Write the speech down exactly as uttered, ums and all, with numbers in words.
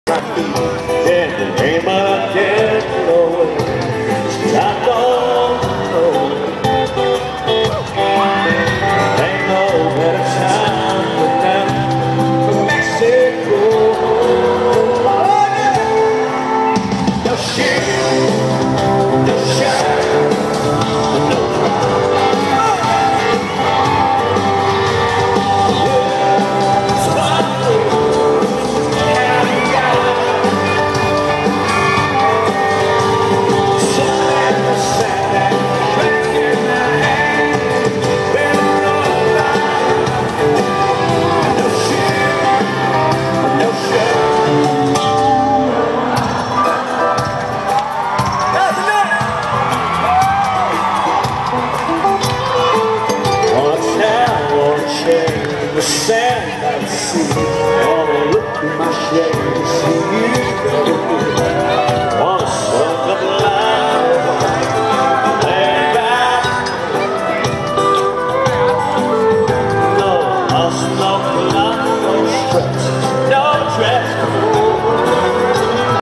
my feet in the name of death, Lord. I don't know. Ain't no better time than now for Mexico. No shit, no shine, no crime. The sand I see, wanna look through my shade, see you.